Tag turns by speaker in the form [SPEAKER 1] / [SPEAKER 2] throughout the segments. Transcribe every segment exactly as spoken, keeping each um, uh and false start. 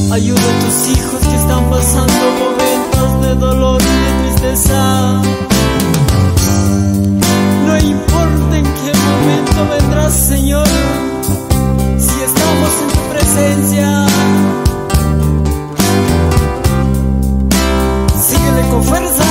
[SPEAKER 1] Ayuda a tus hijos que están pasando momentos de dolor y de tristeza. No importa en qué momento vendrás, Señor, si estamos en tu presencia. Síguele con fuerza.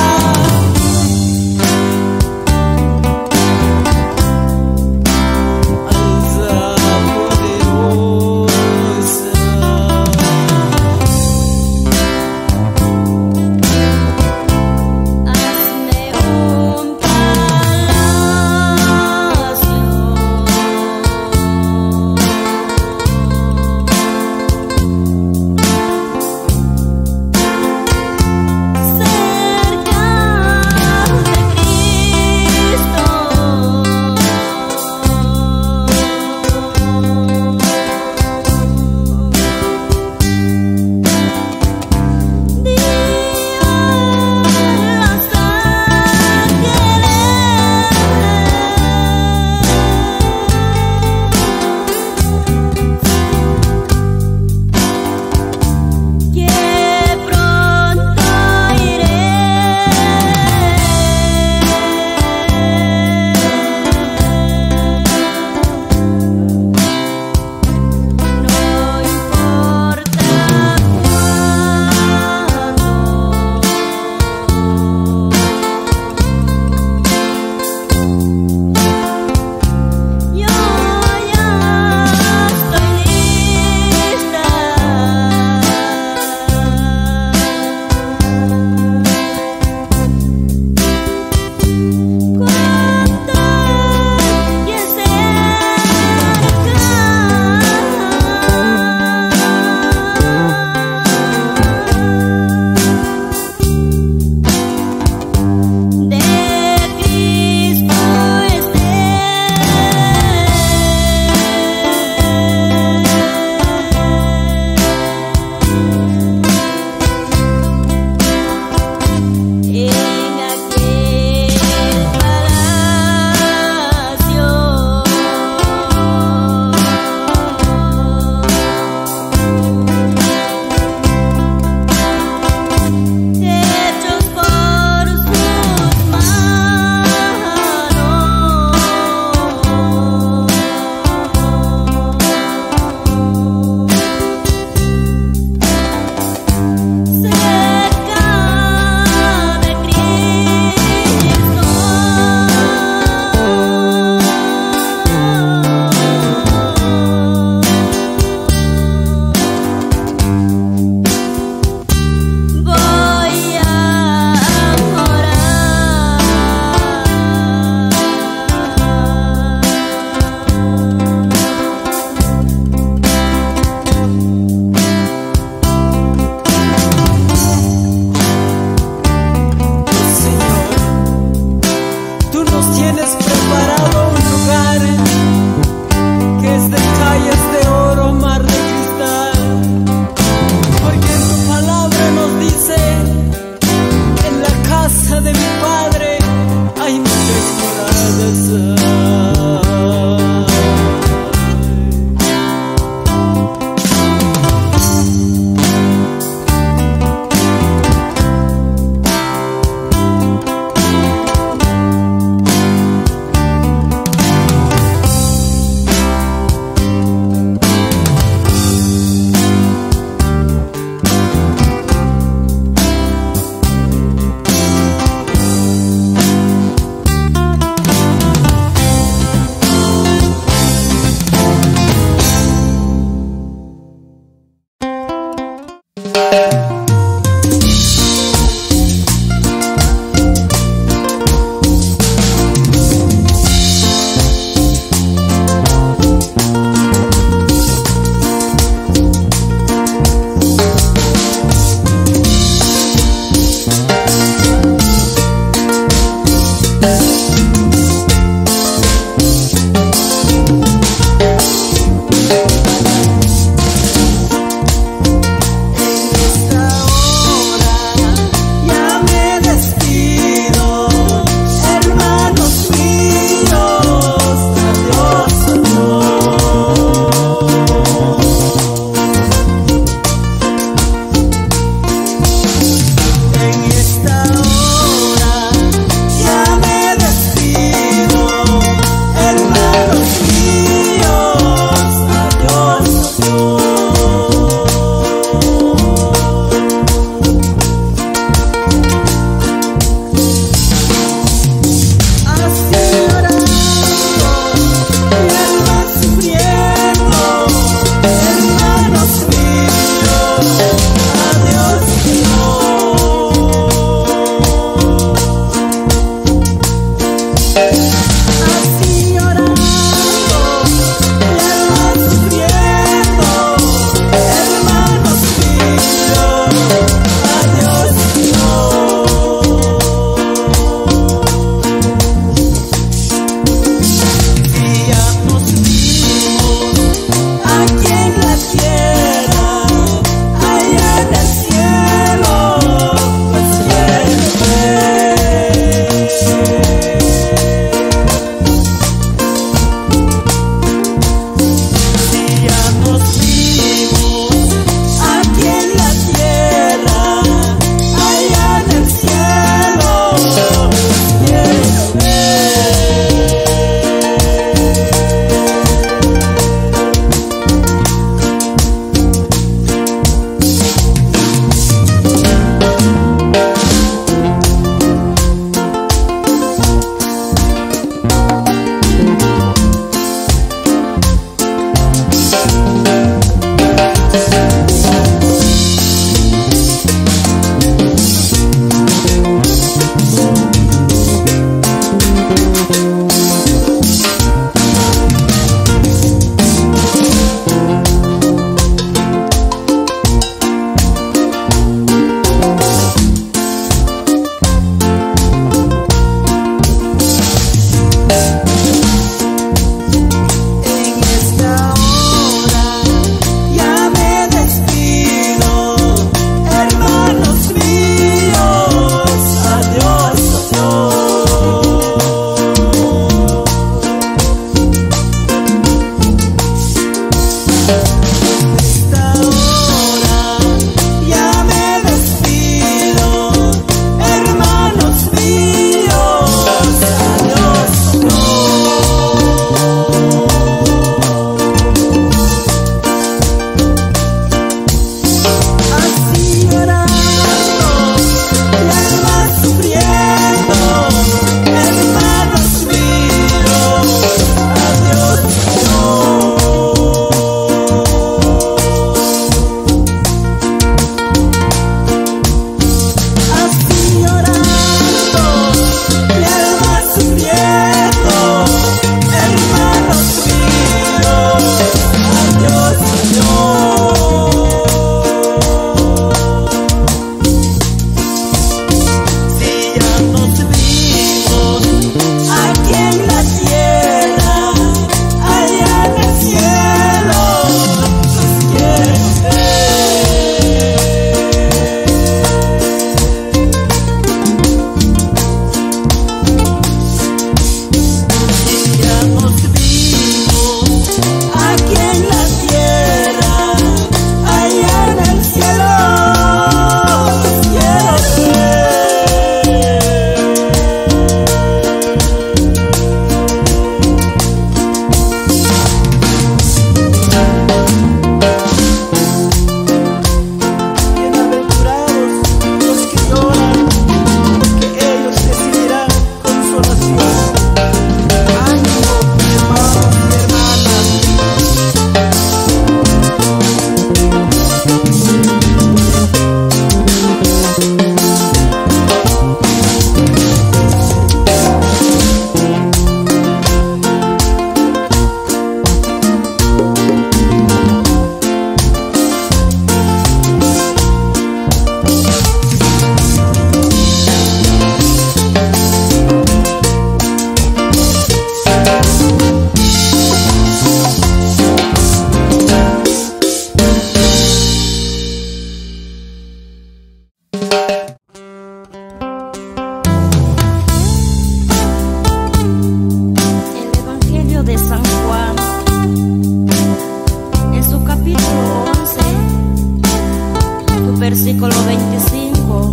[SPEAKER 2] versículo veinticinco,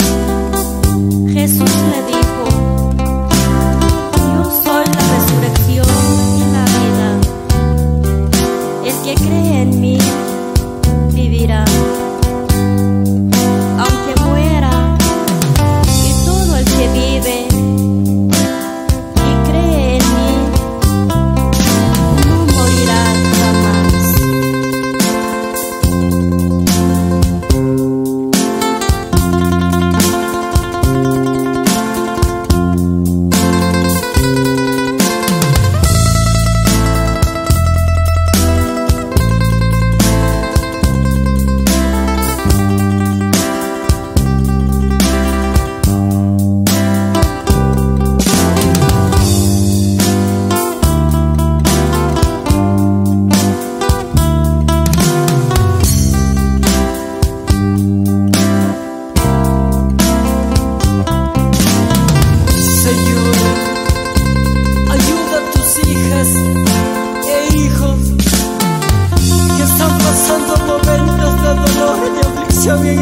[SPEAKER 2] Jesús le dijo: yo soy la resurrección y la vida. El que cree en mí vivirá, aunque muera, y todo el que vive y cree en mí no morirá jamás.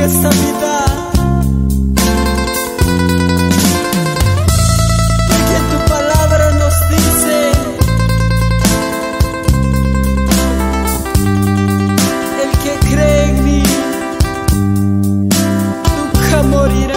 [SPEAKER 1] esta vida. Porque tu palabra nos dice: el que cree en mí nunca morirá.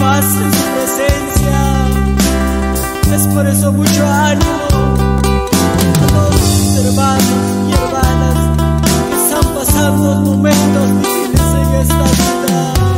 [SPEAKER 1] paz en su presencia. Es por eso mucho ánimo a todos mis hermanos y hermanas que están pasando momentos difíciles en esta vida.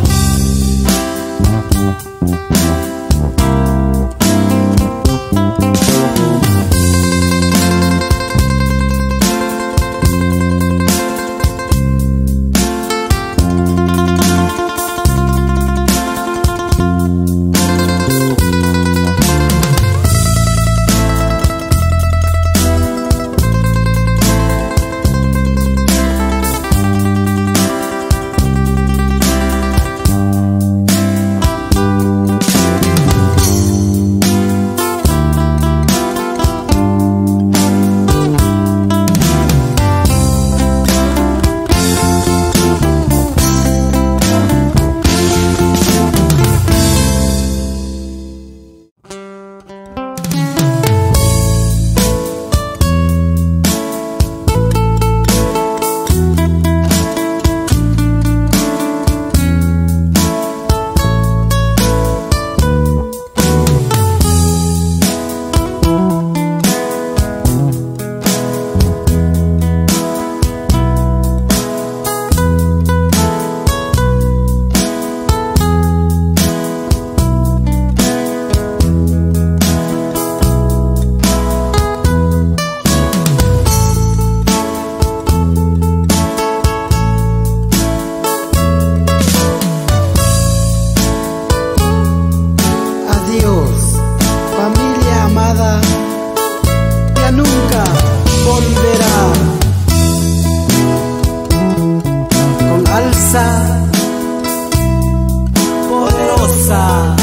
[SPEAKER 1] Poderosa.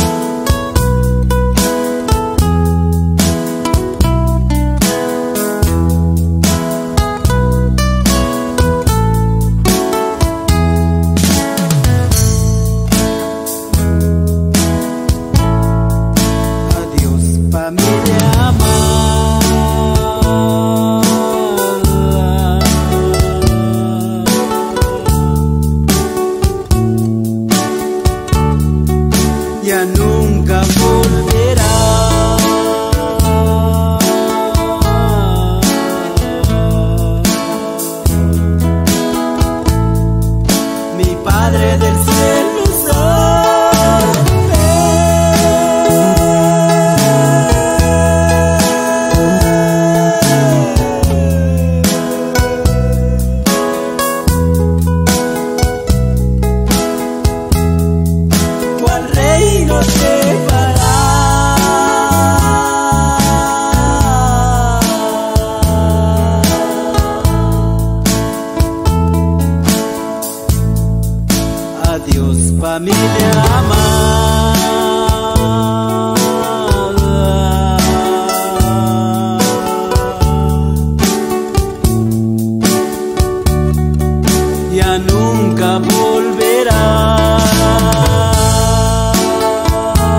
[SPEAKER 1] Adiós, familia amada. Ya nunca volverá. Mi Padre del cielo sabe. ¿Cuál reino llevará? Adiós, familia amada. Ya nunca volverá.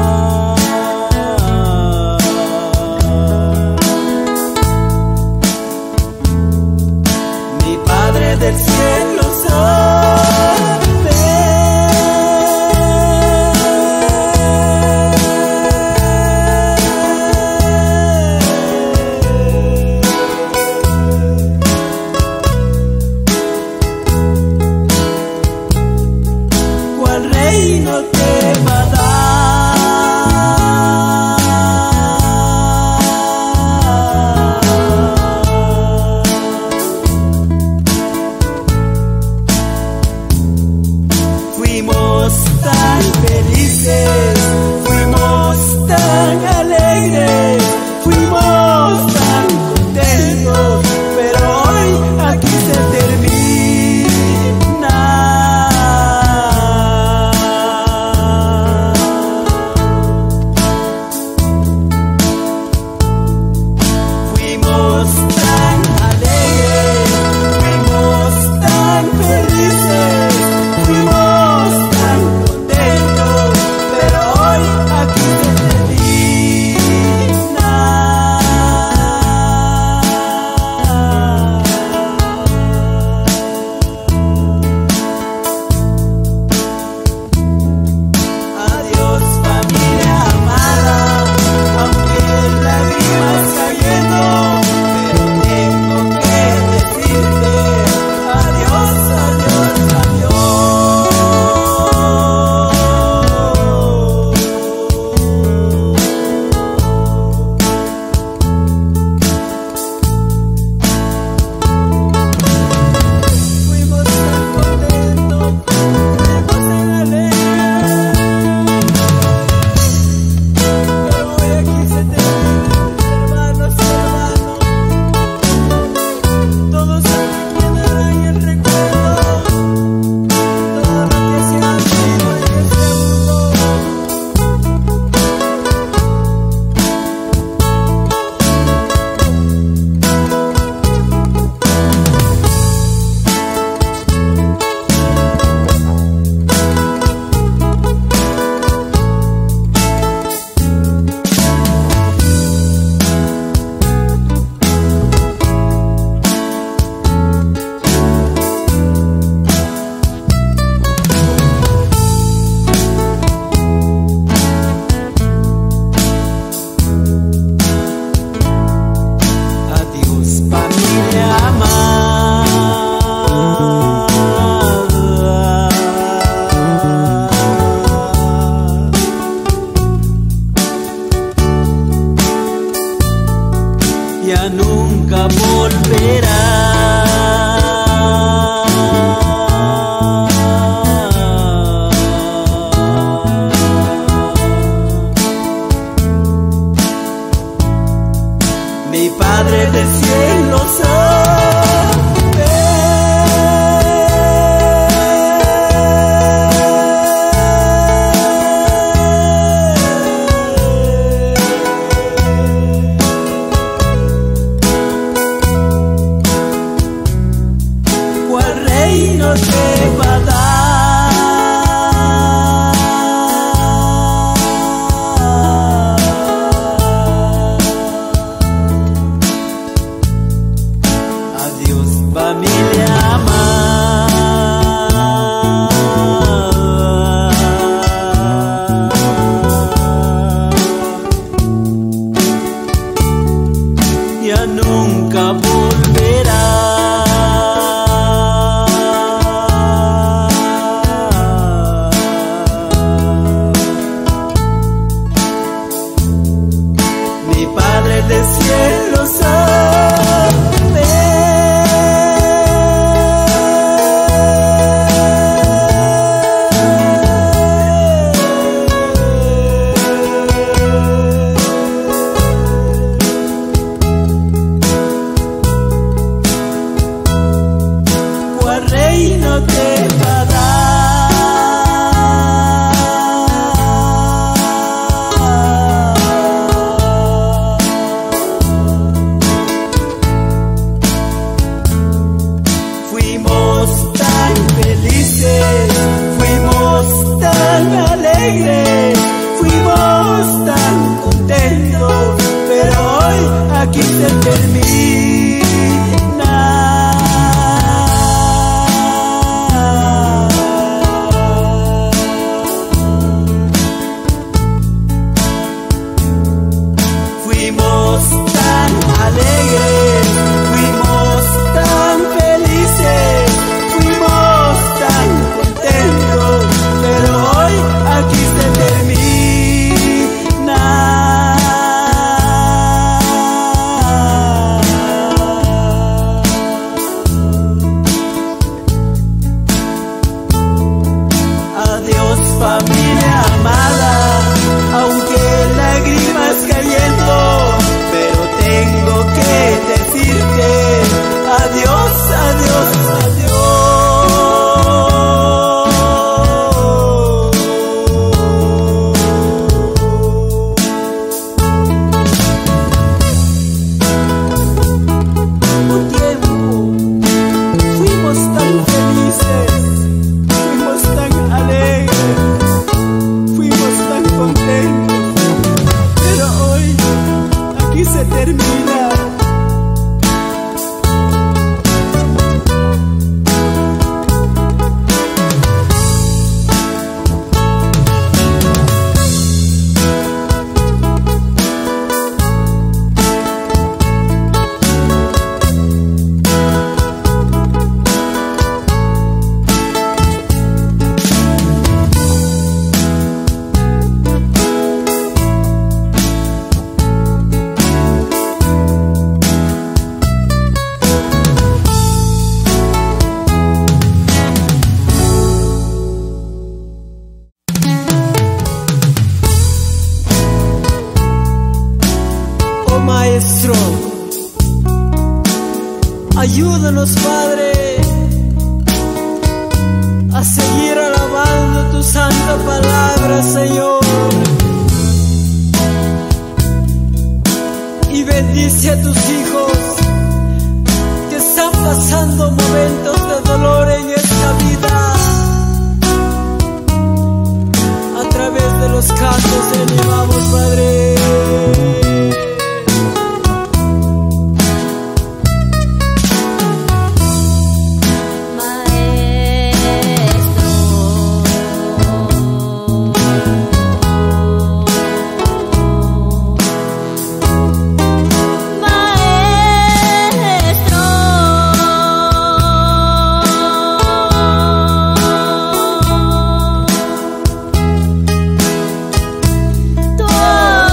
[SPEAKER 1] del cielo Maestro, ayúdanos, Padre, a seguir alabando tu santa palabra, Señor, y bendice a tus hijos que están pasando momentos de dolor en esta vida. A través de los cantos te animamos, Padre.
[SPEAKER 2] Oh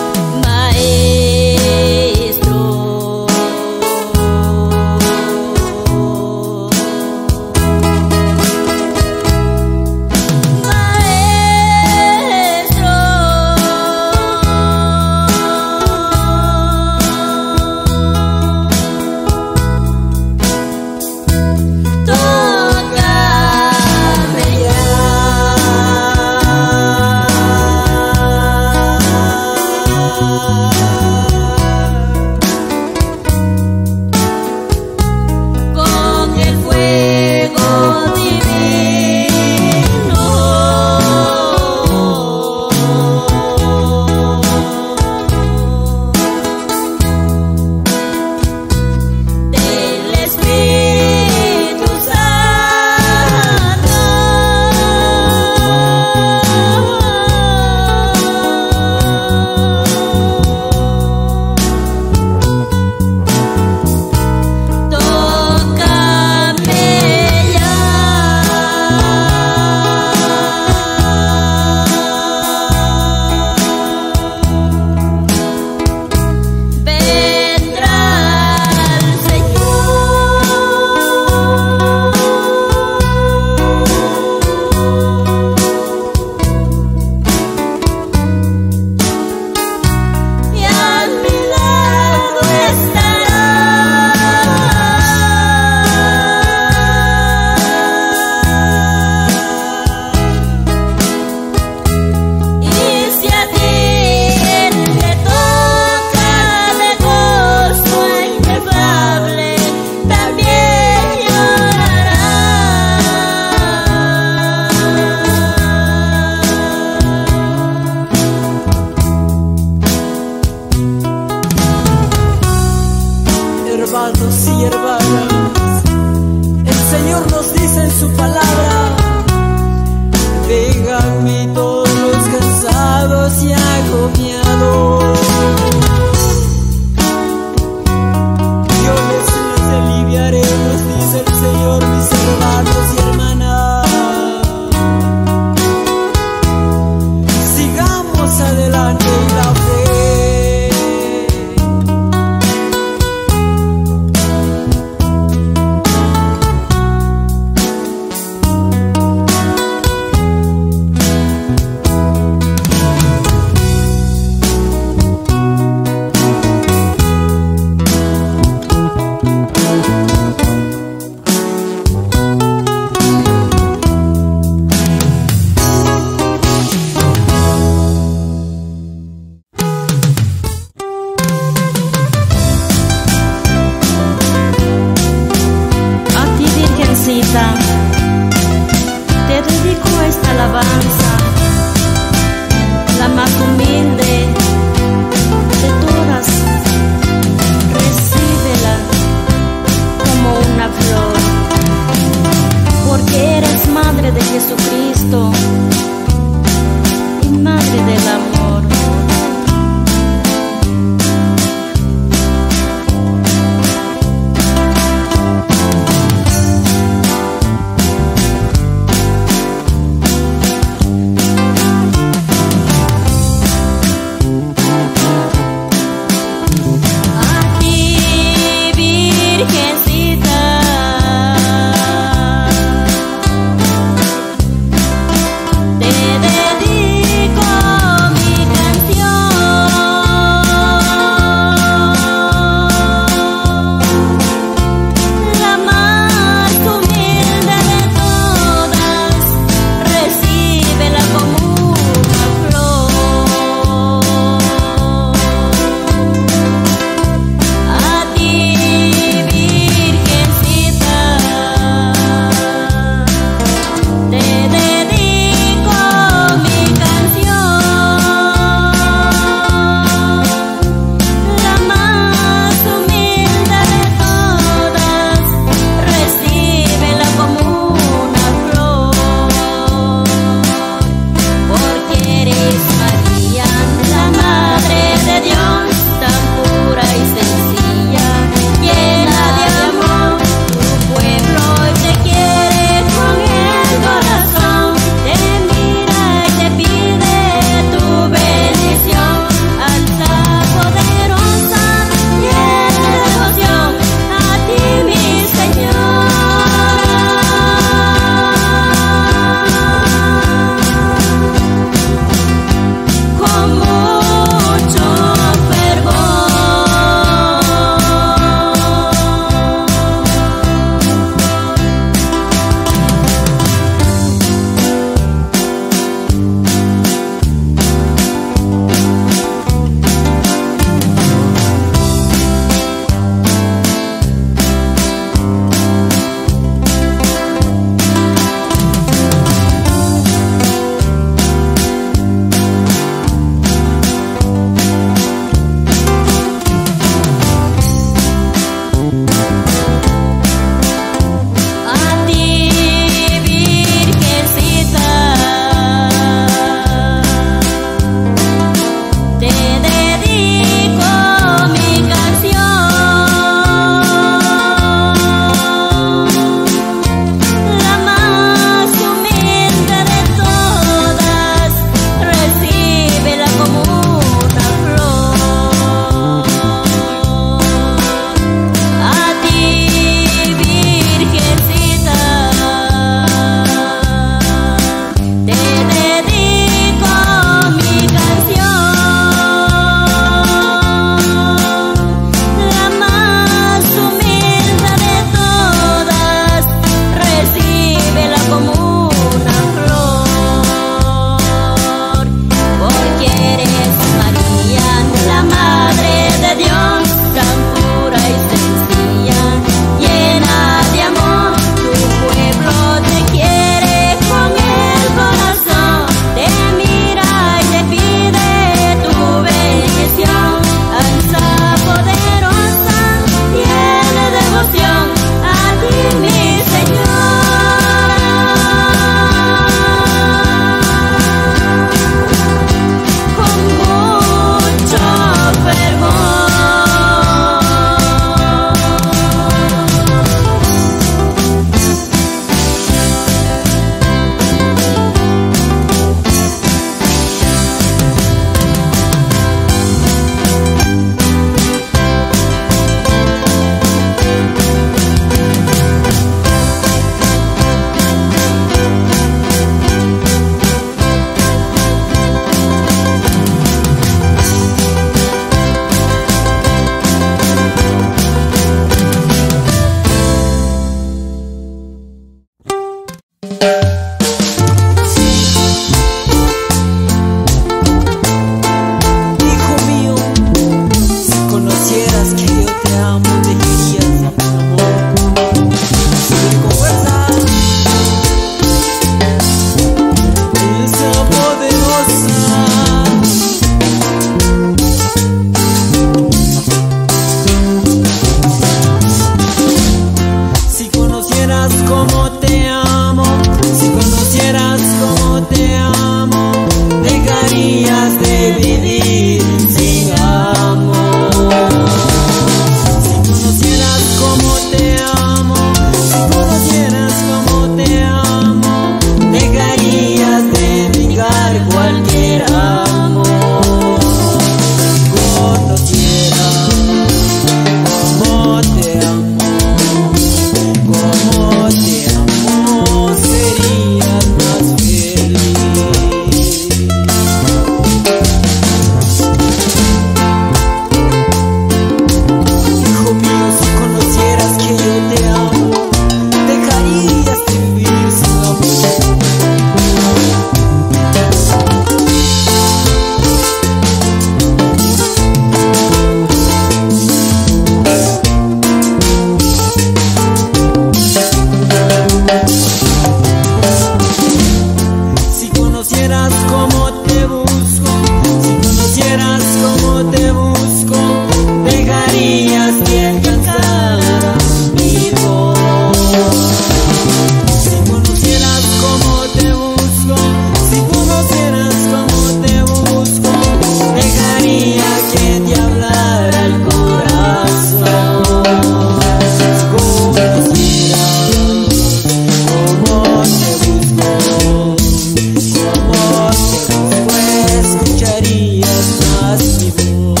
[SPEAKER 1] oigas mi voz.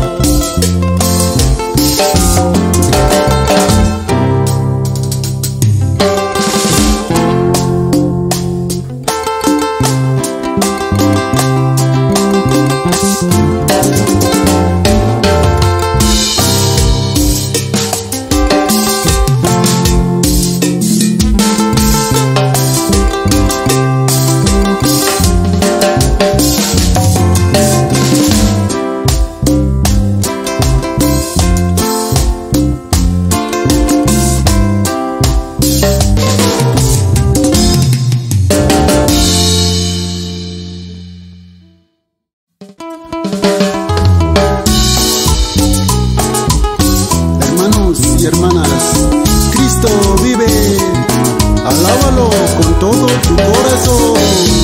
[SPEAKER 3] Hermanos y hermanas, Cristo vive, alábalo con todo tu corazón.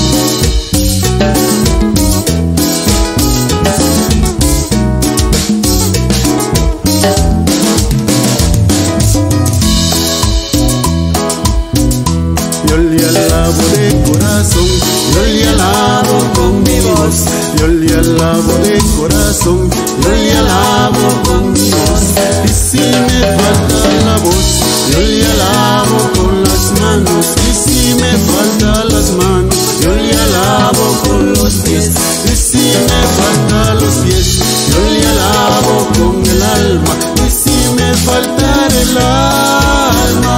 [SPEAKER 3] Yo le alabo de corazón, yo le alabo con mi voz, yo le alabo de corazón, yo le alabo con mi voz. Y si me falta la voz, yo le alabo con las manos. Y si me falta las manos, yo le alabo con los pies. Y si me falta los pies, yo le alabo con el alma. Y si me falta el alma,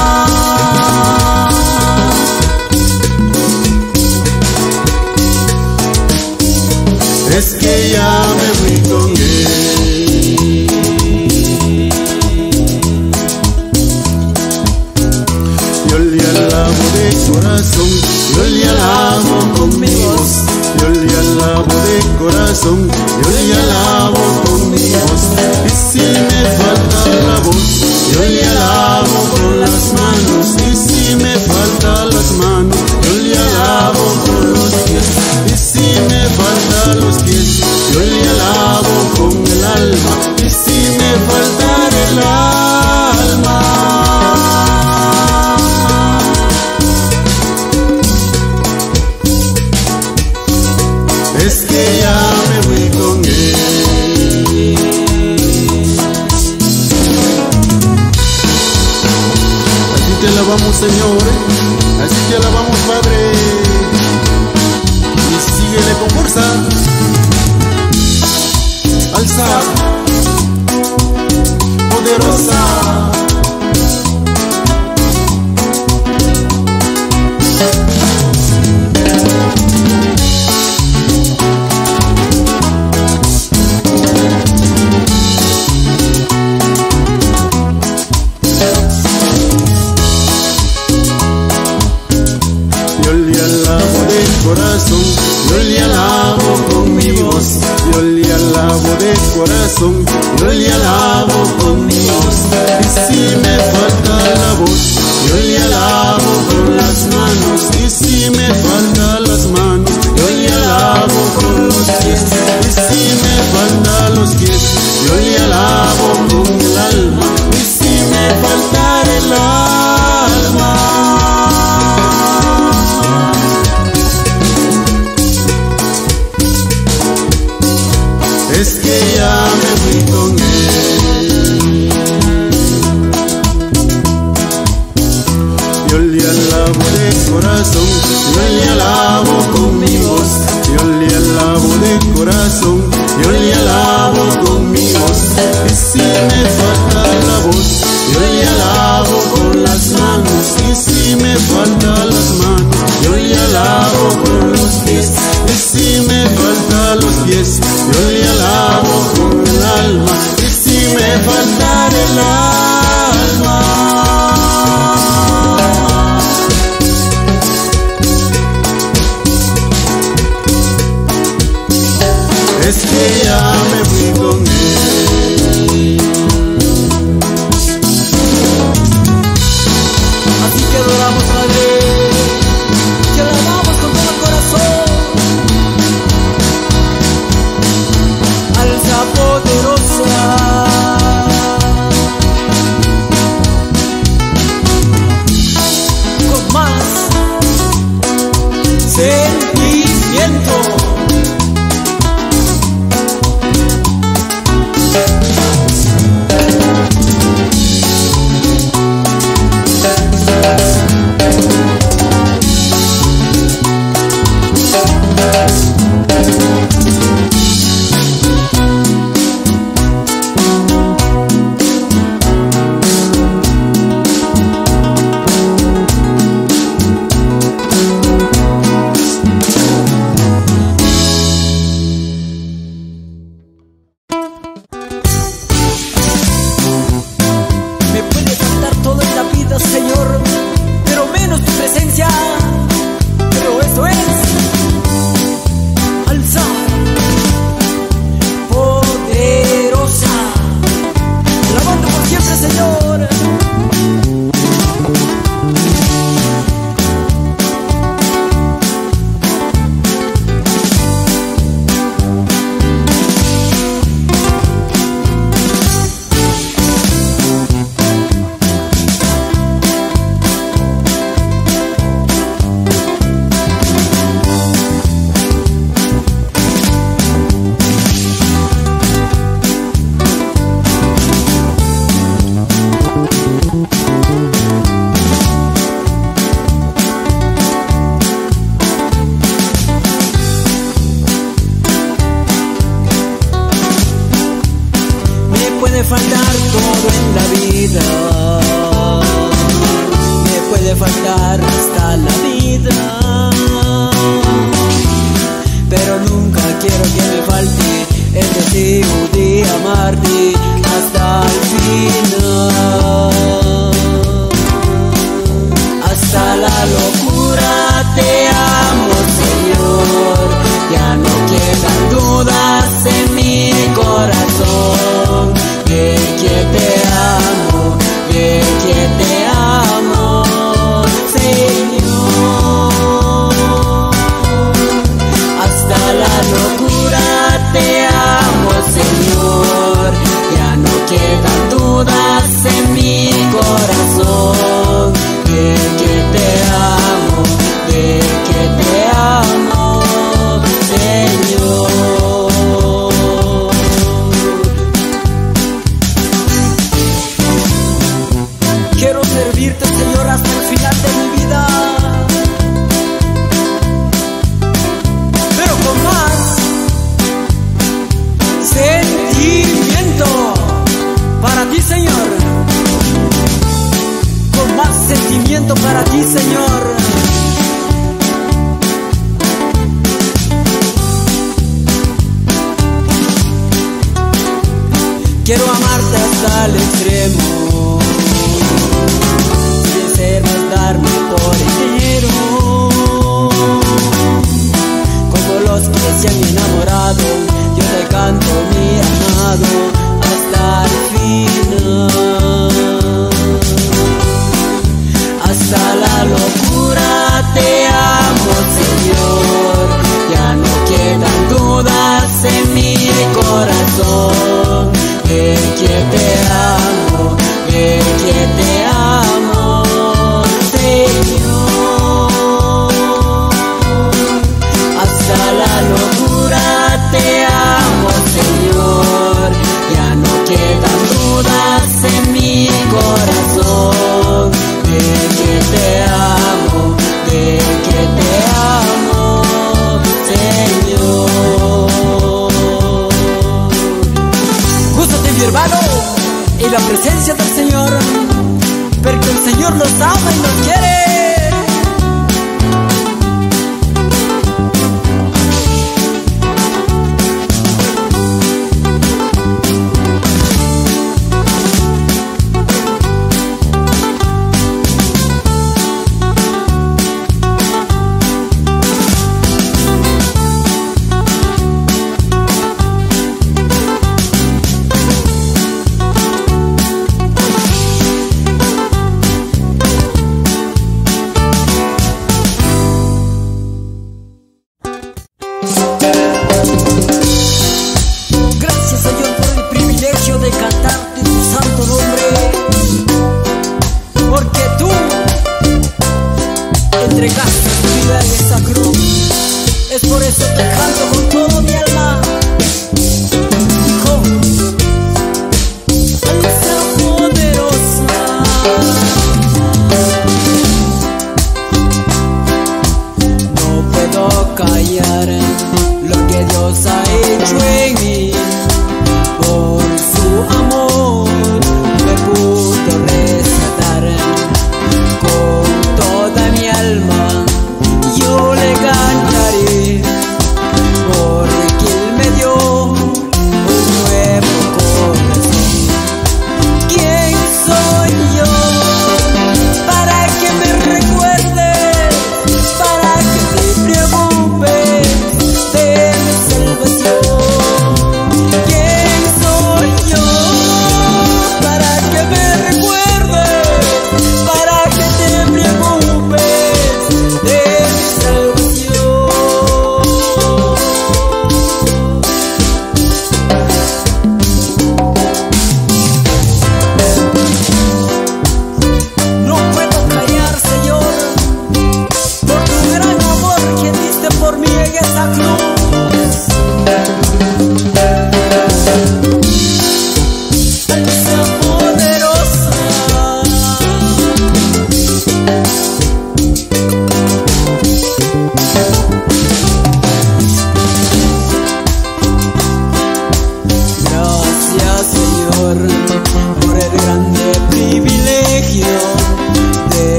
[SPEAKER 3] es que ya me fui con él. Yo le alabo de corazón, yo le alabo con mi voz, yo le alabo de corazón, yo le alabo con mi voz. Y si me falta la voz, yo le alabo con las manos. Y si me falta las manos, yo le alabo con los pies. Y si me falta los pies, yo le alabo con el alma. Y si me falta el alma, es que ya me fui con él. Así te alabamos, Señor, así te alabamos, Padre. Y síguele con fuerza, alza, poderosa. Yo le alabo de corazón, yo le alabo con mi voz, yo le alabo de corazón, yo le alabo con mi voz. Y si me falta la voz, yo le alabo con las manos. Y si me falta las manos, yo le alabo con los pies. Y si me falta los pies, yo le alabo con el alma. Y si me falta el alma, es que ya me fui con él. Yo le alabo de corazón, yo le alabo con mi voz, yo le alabo de corazón, yo le alabo con mi voz. Y si me falta la voz, yo le alabo con las manos. Y si me falta las manos, yo le alabo con los pies. Y si me falta los pies, yo le alabo con el alma. Y si me falta el alma, es que ya me fui con él.
[SPEAKER 1] Así que adoramos, Padre, te alabamos con todo el corazón. Alza poderosa, con más sentimiento. puede faltar todo en la vida, me puede faltar hasta la vida, pero nunca quiero que me falte el deseo de amarte hasta el final. Hasta la locura te amo, Señor, ya no quedan dudas en mi corazón, de que te amo, de que te amo, Señor. Hasta la locura te amo, Señor, ya no quedan dudas en mi corazón, de que te amo, de que te amo, Señor. Quiero servirte, Señor, hasta el final de mi vida, pero con más sentimiento para ti, Señor, con más sentimiento para ti, Señor. Quiero amarte hasta el extremo, sin ser más darme por entero, como los que se han enamorado, yo te canto mi amado hasta el final. Hasta la locura te amo, Señor, ya no quedan dudas en mi corazón, de que te amo, de que te amo, Señor. Hasta la locura te amo, Señor, ya no quedan dudas en mi corazón, de que te amo, de que te amo, Señor. Gústate, mi hermano, y la presencia del Señor, porque el Señor los ama y los quiere. Gracias, Señor, por el privilegio de cantarte tu santo nombre, porque tú entregaste tu vida en esa cruz. Es por eso te canto con todo mi alma. Con esa poderosa, no puedo callar lo que Dios ha hecho en mí. Por su amor me pudo rescatar con toda mi alma.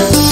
[SPEAKER 3] Dios.